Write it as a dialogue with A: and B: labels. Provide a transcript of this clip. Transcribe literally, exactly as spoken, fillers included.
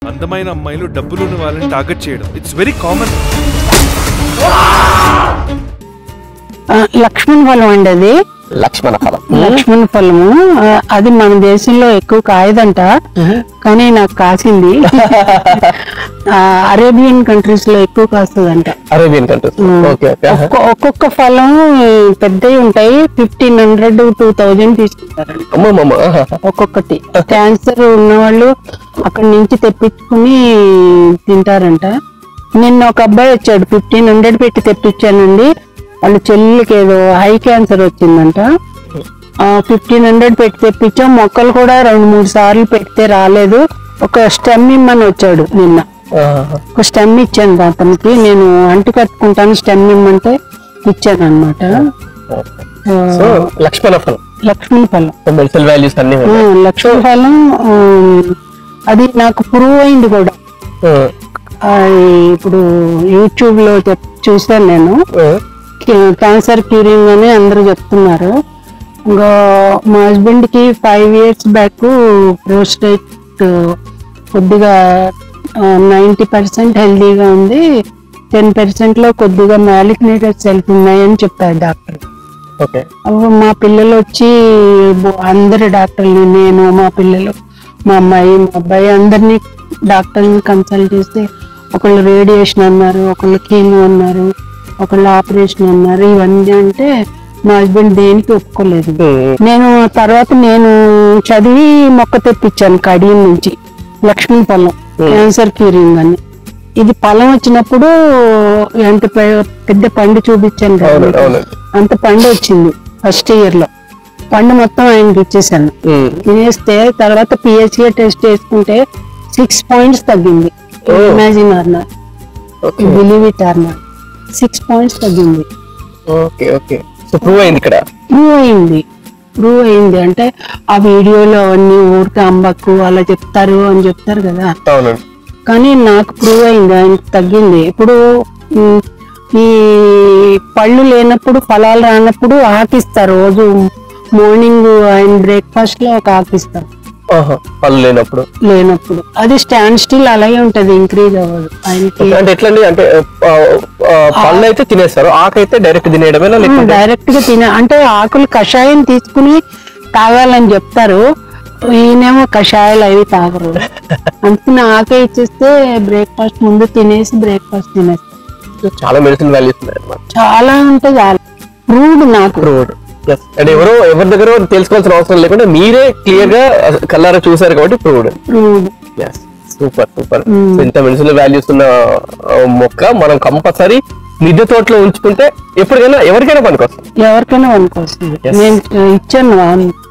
A: అందమైన అమ్మాయిలు డబ్బులున్న వాళ్ళని టార్గెట్ చేయడం ఇట్స్ వెరీ కామన్.
B: లక్ష్మణ ఫలం అండి అది.
C: లక్ష్మణ ఫలం
B: లక్ష్మణ ఫలము అది మన దేశంలో ఎక్కువ కాయదంట, కానీ నాకు కాసింది. అరేబియన్ కంట్రీస్ లో ఎక్కువ కాస్తుందంట.
C: అరేబియన్ కంట్రీస్
B: ఒక్కొక్క ఫలం పెద్దవి ఉంటాయి, ఫిఫ్టీన్ హండ్రెడ్ టూ థౌజండ్ తీసుకుంటారంట ఒక్కొక్కటి. క్యాన్సర్ ఉన్న వాళ్ళు అక్కడి నుంచి తెప్పించుకుని తింటారంట. నిన్న ఒక అబ్బాయి వచ్చాడు, ఫిఫ్టీన్ హండ్రెడ్ పెట్టి తెప్పించానండి, వాళ్ళ చెల్లికి ఏదో హై క్యాన్సర్ వచ్చిందంట. ఫిఫ్టీన్ హండ్రెడ్ పెట్టి తెప్పించాం, మొక్కలు కూడా రెండు మూడు సార్లు పెడితే రాలేదు. ఒక స్టెమ్ ఇమ్మని వచ్చాడు నిన్న, ఒక స్టెమ్ ఇచ్చాను అతనికి. నేను అంటు కట్టుకుంటాను, స్టెమ్ ఇమ్మంటే ఇచ్చాను అనమాట.
C: లక్ష్మణ ఫలం
B: లక్ష్మణ ఫలం
C: మెడికల్ వాల్యూస్ అన్ని.
B: లక్ష్మణ ఫలం అది నాకు ప్రూవ్ అయింది కూడా. ఇప్పుడు యూట్యూబ్ లో చూసాను నేను, క్యాన్సర్ క్యూరింగ్ అని అందరూ చెప్తున్నారు. ఇంకా మా హస్బెండ్ కి ఫైవ్ ఇయర్స్ బ్యాక్ ప్రోస్టేట్ కొద్దిగా నైంటీ పర్సెంట్ హెల్దీగా ఉంది, టెన్ పర్సెంట్ లో కొద్దిగా మ్యాలిగ్నేటెడ్ సెల్స్ ఉన్నాయని చెప్పారు డాక్టర్. మా పిల్లలు వచ్చి అందరు డాక్టర్లు, నేను మా పిల్లలు మా అమ్మాయి మా అబ్బాయి అందరినీ డాక్టర్ని కన్సల్ట్ చేస్తే ఒకళ్ళు రేడియేషన్ అన్నారు, ఒకళ్ళు కీమో అన్నారు, ఒకళ్ళు ఆపరేషన్ అన్నారు. ఇవన్నీ అంటే మా హస్బెండ్ దేనికి ఒప్పుకోలేదు. నేను తర్వాత నేను చదివి మొక్క తెప్పించాను కడియం నుంచి, లక్ష్మీ ఫలం క్యాన్సర్ క్యూరింగ్ అని. ఇది ఫలం వచ్చినప్పుడు ఎంత పెద్ద పండు చూపించాను కదా, అంత పండు వచ్చింది ఫస్ట్ ఇయర్ లో. పండు మొత్తం ఆయనకి ఇచ్చేసాను. తినేస్తే తర్వాత పిహెచ్ఏ టెస్ట్ వేసుకుంటే సిక్స్ పాయింట్స్ తగ్గింది. Imagine or not, believe it or not, six points తగ్గింది.
C: ప్రూవ్ అయింది ఇక్కడ,
B: ప్రూవ్ అయింది ప్రూవ్ అయింది అంటే ఆ వీడియోలో అవన్నీ ఊరికే అంబక్కు అలా చెప్తారు అని చెప్తారు కదా, కానీ నాకు ప్రూవ్ అయింది, ఆయనకు తగ్గింది. ఇప్పుడు ఈ పళ్ళు లేనప్పుడు ఫలాలు రానప్పుడు ఆకిస్తారు, రోజు మార్నింగ్ ఆయన బ్రేక్ఫాస్ట్ లో ఒక ఆకిస్తారు.
C: పళ్ళు లేనప్పుడు
B: లేనప్పుడు అది స్టాండ్ స్టిల్ అలాగే ఉంటది, ఇంక్రీజ్ అవ్వదు ఆయనకి.
C: అంటే ఎట్లండి, అంటే పళ్ళు అయితే తినేస్తారు, ఆకైతే డైరెక్ట్ తినేయడమేనా?
B: డైరెక్ట్ గా తినే అంటే ఆకులు కషాయం తీసుకుని తాగాలని చెప్తారు, ఈయనేమో కషాయాలు అవి తాగరు. అందుకని ఆకే ఇచ్చేస్తే బ్రేక్ఫాస్ట్ ముందు తినేసి బ్రేక్ఫాస్ట్ తినేస్తారు.
C: చాలా మెడిసిన్ వాల్యూస్
B: చాలా ఉంటే చాలా ప్రూవ్డ్ నాకు.
C: ప్రూవ్డ్ అంటే ఎవరో ఎవరి దగ్గర తెలుసుకోవాల్సిన అవసరం లేకుండా మీరే క్లియర్ గా కల్లారా చూసారు కాబట్టి ప్రూవ్డ్. Super super. ఇంత మెడిసిన్ వాల్యూస్ ఉన్న మొక్క మనం కంపల్సరీ మిద్దె తోటలో ఉంచుకుంటే ఎప్పటికైనా ఎవరికైనా పనికొస్తుంది,
B: ఎవరికైనా పనికొస్తుంది. నేను ఇచ్చాను